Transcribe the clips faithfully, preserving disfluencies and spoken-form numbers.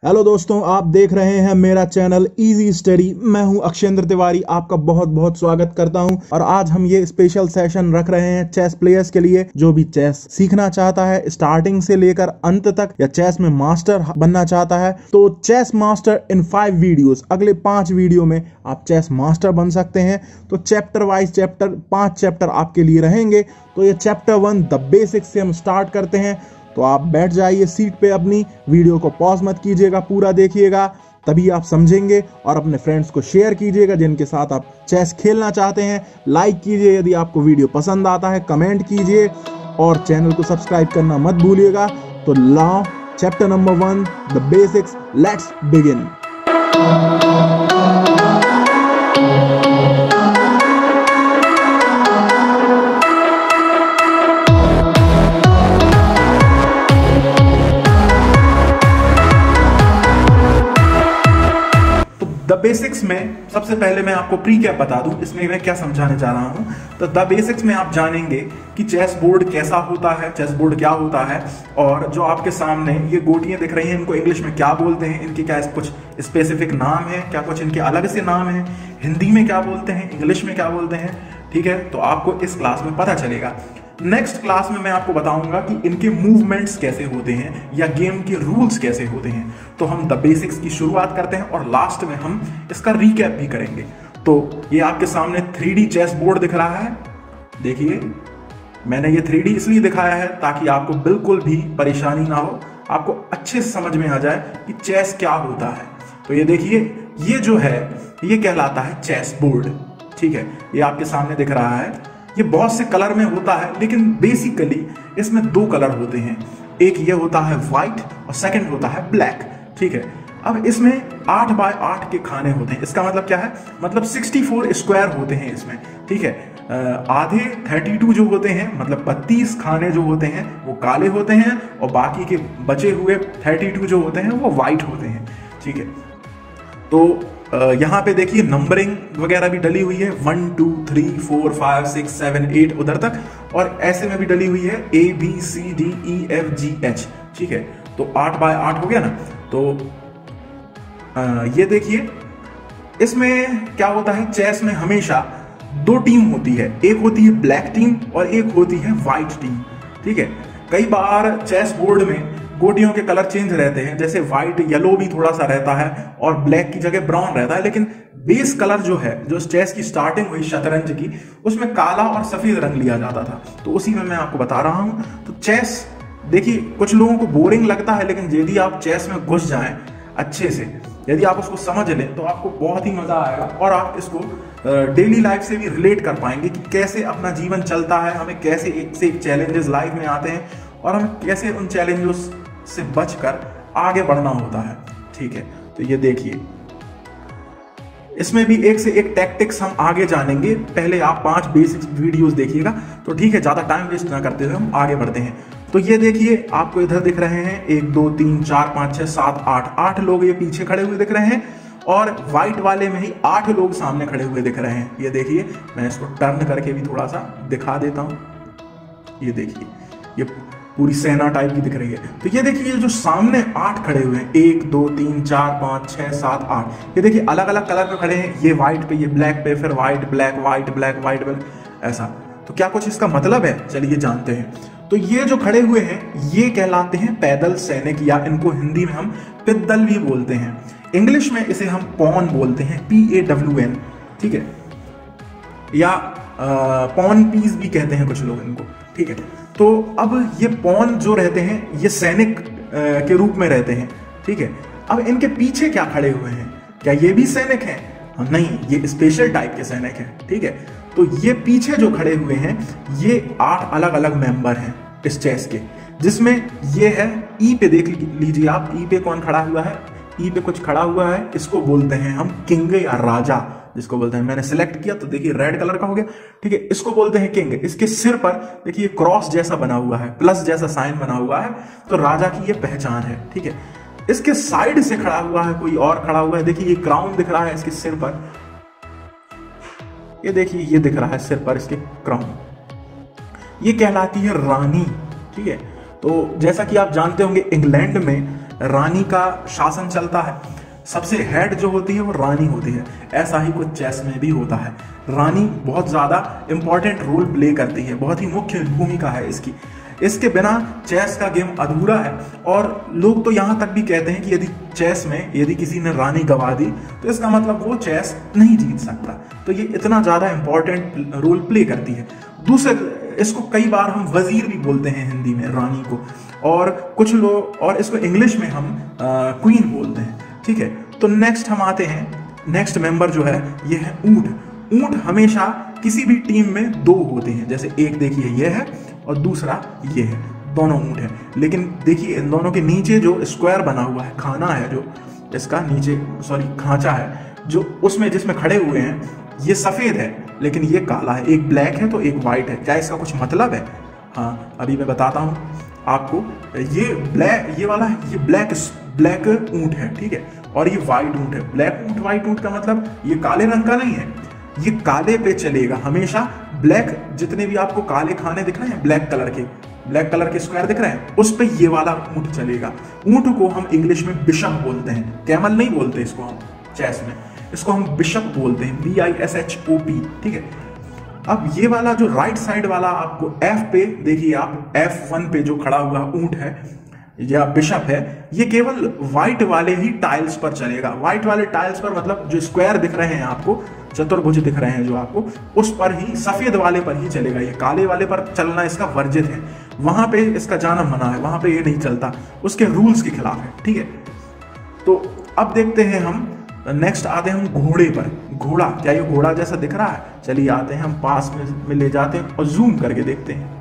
Hello दोस्तों, आप देख रहे हैं मेरा चैनल इजी स्टडी। मैं हूं अक्षेंद्र तिवारी, आपका बहुत बहुत स्वागत करता हूं। और आज हम ये स्पेशल सेशन रख रहे हैं चेस प्लेयर्स के लिए, जो भी चेस सीखना चाहता है स्टार्टिंग से लेकर अंत तक, या चेस में मास्टर बनना चाहता है। तो chess master in five videos, अगले पांच वीडियो में आप चेस मास्टर बन सकते हैं। तो चैप्टर वाइज चैप्टर, पांच चैप्टर आपके लिए रहेंगे। तो ये चैप्टर वन द बेसिक्स से हम स्टार्ट करते हैं। तो आप बैठ जाइए सीट पे अपनी, वीडियो को पॉज मत कीजिएगा, पूरा देखिएगा, तभी आप समझेंगे। और अपने फ्रेंड्स को शेयर कीजिएगा जिनके साथ आप चेस खेलना चाहते हैं। लाइक कीजिए यदि आपको वीडियो पसंद आता है, कमेंट कीजिए और चैनल को सब्सक्राइब करना मत भूलिएगा। तो now chapter number one the basics, let's begin. The basics में सबसे पहले मैं आपको प्री कैप बता दूं, इसमें मैं क्या समझाने जा रहा हूं। तो द बेसिक्स में आप जानेंगे कि चेस बोर्ड कैसा होता है, चेस बोर्ड क्या होता है, और जो आपके सामने ये गोटियां दिख रही हैं इनको इंग्लिश में क्या बोलते हैं, इनके क्या कुछ स्पेसिफिक नाम है, क्या कुछ इनके अलग से नाम है, हिंदी में क्या बोलते हैं, इंग्लिश में क्या बोलते हैं। ठीक है, तो आपको इस क्लास में पता चलेगा। नेक्स्ट क्लास में मैं आपको बताऊंगा कि इनके मूवमेंट्स कैसे होते हैं या गेम के रूल्स कैसे होते हैं। तो हम द बेसिक्स की शुरुआत करते हैं और लास्ट में हम इसका रिकैप भी करेंगे। तो ये आपके सामने थ्री डी चेस बोर्ड दिख रहा है। देखिए, मैंने ये थ्री डी इसलिए दिखाया है ताकि आपको बिल्कुल भी परेशानी ना हो, आपको अच्छे से समझ में आ जाए कि चेस क्या होता है। तो ये देखिए, ये जो है ये कहलाता है चेस बोर्ड। ठीक है, ये आपके सामने दिख रहा है। ये बहुत से कलर में होता है, लेकिन बेसिकली इसमें दो कलर होते हैं। एक ये होता है व्हाइट और सेकंड होता है ब्लैक। ठीक है, अब इसमें आठ बाय आठ के खाने होते हैं। इसका मतलब क्या है, मतलब चौंसठ स्क्वायर होते हैं इसमें। ठीक है, आधे बत्तीस जो होते हैं, मतलब बत्तीस खाने जो होते हैं वो काले होते हैं, और बाकी के बचे हुए बत्तीस जो होते हैं वो व्हाइट होते हैं। ठीक है, तो यहाँ पे देखिए नंबरिंग वगैरह भी डली हुई है, one two three four five six seven eight उधर तक, और ऐसे में भी डली हुई है A B C D E F G H. ठीक है, तो आठ बाय आठ हो गया ना। तो आ, ये देखिए, इसमें क्या होता है, चेस में हमेशा दो टीम होती है, एक होती है ब्लैक टीम और एक होती है व्हाइट टीम। ठीक है, कई बार चेस बोर्ड में गोटियों के कलर चेंज रहते हैं, जैसे व्हाइट येलो भी थोड़ा सा रहता है और ब्लैक की जगह ब्राउन रहता है, लेकिन बेस कलर जो है, जो चेस की स्टार्टिंग हुई शतरंज की, उसमें काला और सफेद रंग लिया जाता था। तो उसी में मैं आपको बता रहा हूं। तो चेस देखिए, कुछ लोगों को बोरिंग लगता है, लेकिन यदि आप चेस में घुस जाएं अच्छे से, यदि आप उसको समझ लें तो आपको बहुत ही मजा आएगा, और आप इसको डेली लाइफ से भी रिलेट कर पाएंगे कि कैसे अपना जीवन चलता है, हमें कैसे एक से एक चैलेंजेस लाइफ में आते हैं और हमें कैसे उन चैलेंजेस से बचकर आगे बढ़ना होता है। ठीक है, तो ये देखिए, इसमें भी एक से एक टैक्टिक्स हम आगे जानेंगे। पहले आप पांच बेसिक वीडियोस देखिएगा। तो ठीक है, ज्यादा टाइम वेस्ट ना करते हुए हम आगे बढ़ते हैं। तो ये देखिए, आपको इधर दिख रहे हैं एक दो तीन चार पांच छह सात आठ आठ लोग ये पीछे खड़े हुए दिख रहे हैं, और व्हाइट वाले में ही आठ लोग सामने खड़े हुए दिख रहे हैं। ये देखिए, मैं इसको टर्न करके भी थोड़ा सा दिखा देता हूं। ये देखिए, ये पूरी सेना टाइप की दिख रही है। तो ये देखिए, जो सामने आठ खड़े हुए हैं, एक दो तीन चार पांच छह सात आठ, ये देखिए अलग अलग कलर पे खड़े हैं। ये व्हाइट पे, ये ब्लैक पे, फिर white black white black white black, ऐसा। तो क्या कुछ इसका मतलब है, चलिए जानते हैं। तो ये जो खड़े हुए हैं ये कहलाते हैं पैदल सैनिक, या इनको हिंदी में हम पिद्दल भी बोलते हैं। इंग्लिश में इसे हम पॉन बोलते हैं, पी ए डब्ल्यू एन। ठीक है, या पॉन पीस भी कहते हैं कुछ लोग इनको। ठीक है, तो अब ये पॉन जो रहते हैं ये सैनिक के रूप में रहते हैं। ठीक है, अब इनके पीछे क्या खड़े हुए हैं, क्या ये भी सैनिक हैं? नहीं, ये स्पेशल टाइप के सैनिक हैं। ठीक है, तो ये पीछे जो खड़े हुए हैं ये आठ अलग अलग मेंबर हैं इस चेस के, जिसमें ये है ई पे, देख लीजिए आप, ई पे कौन खड़ा हुआ है, ई पे कुछ खड़ा हुआ है, इसको बोलते हैं हम किंग या राजा, जिसको बोलते हैं। मैंने सिलेक्ट किया तो देखिए रेड कलर का हो गया। ठीक है, इसको बोलते हैं किंग। इसके सिर पर देखिए क्रॉस जैसा बना हुआ है, प्लस जैसा साइन बना हुआ है, तो राजा की ये पहचान है। ठीक है, इसके साइड से खड़ा हुआ है कोई और खड़ा हुआ है, देखिए ये क्राउन दिख रहा है इसके सिर पर, ये देखिए ये दिख रहा है सिर पर इसके क्राउन, ये कहलाती है रानी। ठीक है, तो जैसा कि आप जानते होंगे इंग्लैंड में रानी का शासन चलता है, सबसे हेड जो होती है वो रानी होती है। ऐसा ही कुछ चेस में भी होता है। रानी बहुत ज़्यादा इंपॉर्टेंट रोल प्ले करती है, बहुत ही मुख्य भूमिका है इसकी। इसके बिना चेस का गेम अधूरा है। और लोग तो यहाँ तक भी कहते हैं कि यदि चेस में यदि किसी ने रानी गंवा दी तो इसका मतलब वो चेस नहीं जीत सकता। तो ये इतना ज़्यादा इंपॉर्टेंट रोल प्ले करती है। दूसरे, इसको कई बार हम वजीर भी बोलते हैं हिंदी में रानी को, और कुछ लोग, और इसको इंग्लिश में हम क्वीन बोलते हैं। ठीक है, तो नेक्स्ट हम आते हैं, नेक्स्ट मेंबर जो है ये है ऊंट। ऊंट हमेशा किसी भी टीम में दो होते हैं, जैसे एक देखिए ये है और दूसरा ये है, दोनों ऊंट है। लेकिन देखिए इन दोनों के नीचे जो स्क्वायर बना हुआ है, खाना है जो इसका नीचे, सॉरी खांचा है जो उसमें जिसमें खड़े हुए हैं, ये सफेद है लेकिन ये काला है। एक ब्लैक है तो एक व्हाइट है। क्या इसका कुछ मतलब है? हाँ, अभी मैं बताता हूँ आपको। ये ब्लैक, ये वाला है, ये ब्लैक ब्लैक ऊंट है, ठीक है, और ये व्हाइट ऊंट है। ब्लैक ऊंट व्हाइट ऊंट का मतलब ये काले रंग का नहीं है, ये काले पे चलेगा हमेशा। ब्लैक, जितने भी आपको काले खाने दिख रहे हैं, ब्लैक कलर के ब्लैक कलर के स्क्वायर दिख रहे हैं, उस पे ये वाला ऊंट चलेगा। ऊंट को हम इंग्लिश में बिशप बोलते हैं, कैमल नहीं बोलते इसको हम चेस में, इसको हम बिशप बोलते हैं, B I S H O P. ठीक है, अब ये वाला जो राइट साइड वाला आपको एफ पे देखिए, आप एफ वन पे जो खड़ा हुआ ऊंट है या बिशप है, ये केवल व्हाइट वाले ही टाइल्स पर चलेगा। व्हाइट वाले टाइल्स पर मतलब जो स्क्वायर दिख रहे हैं आपको, चतुर्भुज दिख रहे हैं जो आपको, उस पर ही, सफेद वाले पर ही चलेगा। ये काले वाले पर चलना इसका वर्जित है, वहां पे इसका जाना मना है, वहां पे ये नहीं चलता, उसके रूल्स के खिलाफ है। ठीक है, तो अब देखते हैं हम, नेक्स्ट आते हैं हम घोड़े पर। घोड़ा, क्या ये घोड़ा जैसा दिख रहा है? चलिए आते हैं हम पास में, में ले जाते हैं और जूम करके देखते हैं।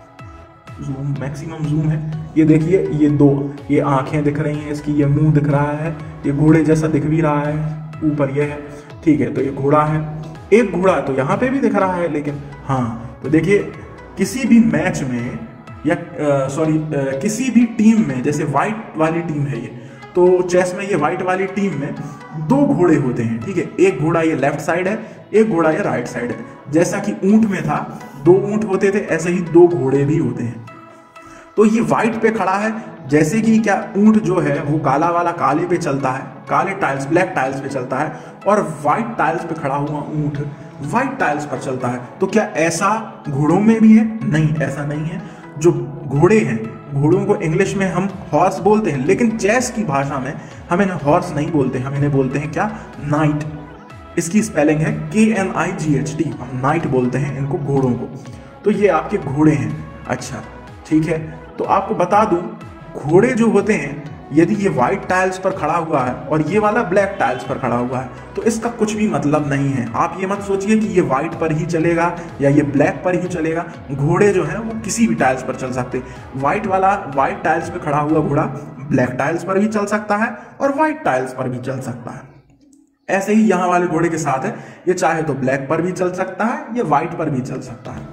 जूम, मैक्सिमम जूम है। ये देखिए, ये दो, ये आंखें दिख रही हैं इसकी, ये मुंह दिख रहा है, ये घोड़े जैसा दिख भी रहा है, ऊपर ये है। ठीक है, तो ये घोड़ा है। एक घोड़ा तो यहाँ पे भी दिख रहा है, लेकिन हाँ, तो देखिए किसी भी मैच में या सॉरी किसी भी टीम में, जैसे व्हाइट वाली टीम है ये, तो चेस में ये व्हाइट वाली टीम में दो घोड़े होते हैं। ठीक है, एक घोड़ा ये लेफ्ट साइड है, एक घोड़ा ये राइट साइड है। जैसा कि ऊंट में था, दो ऊंट होते थे, ऐसे ही दो घोड़े भी होते हैं। तो ये व्हाइट पे खड़ा है, जैसे कि क्या ऊंट जो है वो काला वाला काले पे चलता है, काले टाइल्स ब्लैक टाइल्स पे चलता है, और व्हाइट टाइल्स पे खड़ा हुआ ऊंट व्हाइट टाइल्स पर चलता है। तो क्या ऐसा घोड़ों में भी है? नहीं, ऐसा नहीं है। जो घोड़े हैं, घोड़ों को इंग्लिश में हम हॉर्स बोलते हैं, लेकिन चेस की भाषा में हम इन्हें हॉर्स नहीं बोलते, हम इन्हें बोलते हैं क्या? नाइट। इसकी स्पेलिंग है K N I G H T, हम नाइट बोलते हैं इनको, घोड़ों को। तो ये आपके घोड़े हैं। अच्छा, ठीक है, तो आपको बता दूं, घोड़े जो होते हैं, यदि ये व्हाइट टाइल्स पर खड़ा हुआ है और ये वाला ब्लैक टाइल्स पर खड़ा हुआ है, तो इसका कुछ भी मतलब नहीं है। आप ये मत सोचिए कि ये व्हाइट पर ही चलेगा या ये ब्लैक पर ही चलेगा। घोड़े जो हैं वो किसी भी टाइल्स पर चल सकते हैं। व्हाइट वाला व्हाइट टाइल्स पर खड़ा हुआ घोड़ा ब्लैक टाइल्स पर भी चल सकता है और व्हाइट टाइल्स पर भी चल सकता है। ऐसे ही यहाँ वाले घोड़े के साथ है, ये चाहे तो ब्लैक पर भी चल सकता है, ये व्हाइट पर भी चल सकता है।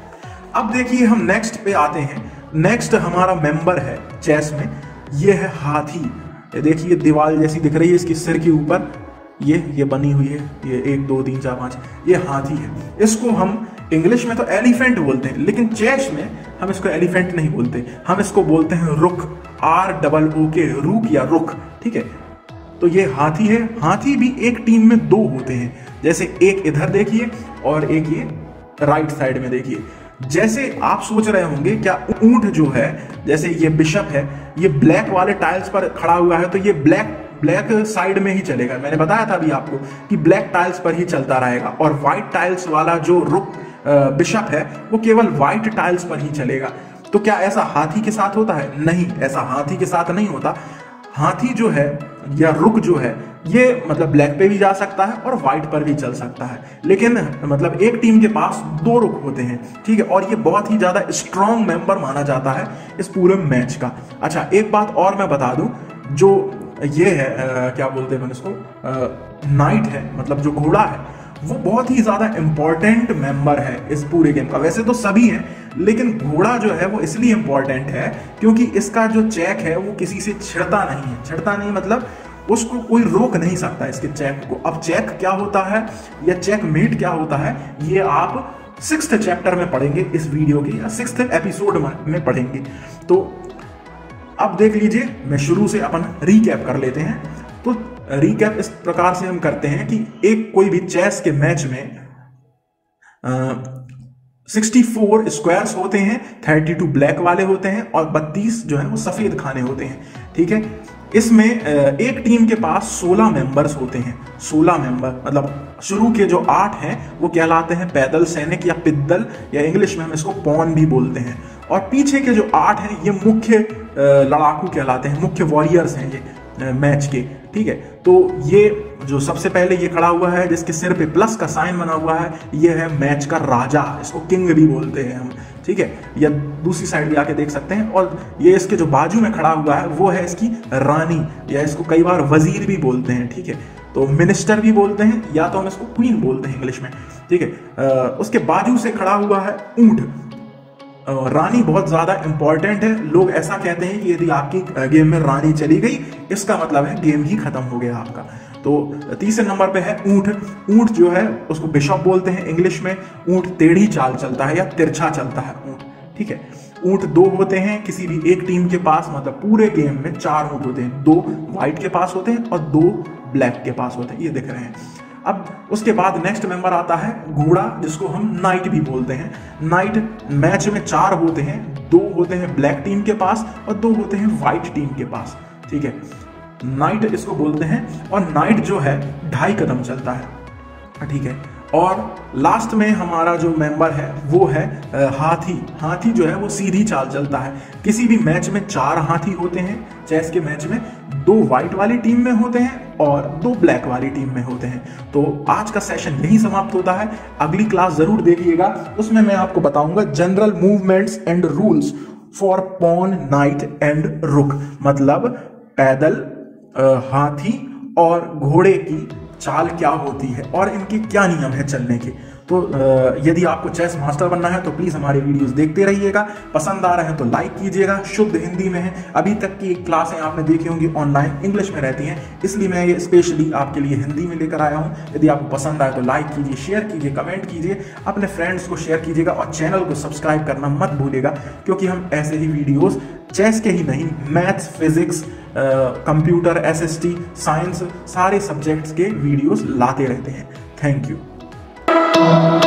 अब देखिए हम नेक्स्ट पे आते हैं। नेक्स्ट हमारा मेंबर है चेस में, ये है हाथी। ये देखिए दीवार जैसी दिख रही है इसकी सिर के ऊपर, ये ये बनी हुई है, ये एक दो तीन चार पांच, ये हाथी है। इसको हम इंग्लिश में तो एलिफेंट बोलते हैं, लेकिन चेस में हम इसको एलिफेंट नहीं बोलते, हम इसको बोलते हैं रुक, आर डबल ओ के, रुक या रुक। ठीक है, तो ये हाथी है। हाथी भी एक टीम में दो होते हैं, जैसे एक इधर देखिए और एक ये राइट साइड में देखिए। जैसे आप सोच रहे होंगे क्या ऊंट जो है, जैसे ये बिशप है, ये ब्लैक वाले टाइल्स पर खड़ा हुआ है, तो ये ब्लैक ब्लैक साइड में ही चलेगा। मैंने बताया था अभी आपको कि ब्लैक टाइल्स पर ही चलता रहेगा, और व्हाइट टाइल्स वाला जो रुक बिशप है वो केवल व्हाइट टाइल्स पर ही चलेगा। तो क्या ऐसा हाथी के साथ होता है? नहीं, ऐसा हाथी के साथ नहीं होता। हाथी जो है या रुक जो है, ये मतलब ब्लैक पे भी जा सकता है और व्हाइट पर भी चल सकता है, लेकिन मतलब एक टीम के पास दो रुक होते हैं। ठीक है, और ये बहुत ही ज्यादा स्ट्रॉन्ग मेंबर माना जाता है इस पूरे मैच का। अच्छा, एक बात और मैं बता दूं, जो ये है आ, क्या बोलते हैं इसको, नाइट है, मतलब जो घोड़ा है, वो बहुत ही ज्यादा इंपॉर्टेंट मेंबर है इस पूरे गेम का। वैसे तो सभी हैं, लेकिन घोड़ा जो है वो इसलिए इंपॉर्टेंट है क्योंकि इसका जो चेक है वो किसी से छिड़ता नहीं है। छिड़ता नहीं मतलब उसको कोई रोक नहीं सकता इसके चेक को। अब चेक क्या होता है या चेक मेट क्या होता है, ये आप सिक्स्थ चैप्टर में पढ़ेंगे इस वीडियो के, या सिक्स्थ एपिसोड में पढ़ेंगे। तो अब देख लीजिए, मैं शुरू से अपन रीकैप कर लेते हैं। तो रीकैप इस प्रकार से हम करते हैं कि एक कोई भी चेस के मैच में सिक्सटी फोर स्क्वायर्स होते हैं, थर्टी टू ब्लैक वाले होते हैं और बत्तीस जो है वो सफेद खाने होते हैं। ठीक है, इसमें एक टीम के पास सोलह मेंबर्स होते हैं। सोलह मेंबर मतलब शुरू के जो आठ हैं वो कहलाते हैं पैदल सैनिक या पिद्दल, या इंग्लिश में हम इसको पॉन भी बोलते हैं। और पीछे के जो आठ हैं ये मुख्य लड़ाकू कहलाते हैं, मुख्य वॉरियर्स हैं ये मैच के। ठीक है, तो ये जो सबसे पहले ये खड़ा हुआ है जिसके सिर पे प्लस का साइन बना हुआ है, ये है मैच का राजा, इसको किंग भी बोलते हैं हम। ठीक है, या दूसरी साइड भी आके देख सकते हैं। और ये इसके जो बाजू में खड़ा हुआ है वो है इसकी रानी, या इसको कई बार वजीर भी बोलते हैं। ठीक है, तो मिनिस्टर भी बोलते हैं, या तो हम इसको क्वीन बोलते हैं इंग्लिश में। ठीक है, उसके बाजू से खड़ा हुआ है ऊंट। रानी बहुत ज्यादा इंपॉर्टेंट है। लोग ऐसा कहते हैं कि यदि आपकी गेम में रानी चली गई, इसका मतलब है गेम ही खत्म हो गया आपका। तो तीसरे नंबर पे है ऊंट। ऊंट जो है उसको बिशप बोलते हैं इंग्लिश में। ऊंट टेढ़ी चाल चलता है या तिरछा चलता है ऊंट। ठीक है, ऊंट दो होते हैं किसी भी एक टीम के पास, मतलब पूरे गेम में चार ऊंट होते हैं। दो व्हाइट के पास होते हैं और दो ब्लैक के पास होते हैं, ये दिख रहे हैं। अब उसके बाद नेक्स्ट मेंबर आता है घोड़ा, जिसको हम नाइट भी बोलते हैं। नाइट मैच में चार होते हैं, दो होते हैं ब्लैक टीम के पास और दो होते हैं व्हाइट टीम के पास। ठीक है, नाइट इसको बोलते हैं। और नाइट जो है ढाई कदम चलता है। ठीक है, और लास्ट में हमारा जो मेंबर है वो है हाथी। हाथी जो है वो सीधी चाल चलता है। किसी भी मैच में चार हाथी होते हैं चेस के मैच में, दो व्हाइट वाली टीम में होते हैं और दो ब्लैक वाली टीम में होते हैं। तो आज का सेशन यही समाप्त होता है। अगली क्लास जरूर देखिएगा, उसमें मैं आपको बताऊंगा general movements and rules for pawn, knight and rook, मतलब पैदल, हाथी और घोड़े की चाल क्या होती है और इनके क्या नियम है चलने के। तो यदि आपको चेस मास्टर बनना है तो प्लीज हमारे वीडियोस देखते रहिएगा। पसंद आ रहे हैं तो लाइक कीजिएगा। शुद्ध हिंदी में है। अभी तक की क्लासें आपने देखी होंगी ऑनलाइन इंग्लिश में रहती हैं, इसलिए मैं ये स्पेशली आपके लिए हिंदी में लेकर आया हूँ। यदि आपको पसंद आए तो लाइक कीजिए, शेयर कीजिए, कमेंट कीजिए, अपने फ्रेंड्स को शेयर कीजिएगा और चैनल को सब्सक्राइब करना मत भूलिएगा, क्योंकि हम ऐसे ही वीडियोस चेस के ही नहीं, maths, physics, computer, S S T, science, सारे सब्जेक्ट्स के वीडियोस लाते रहते हैं। Thank you.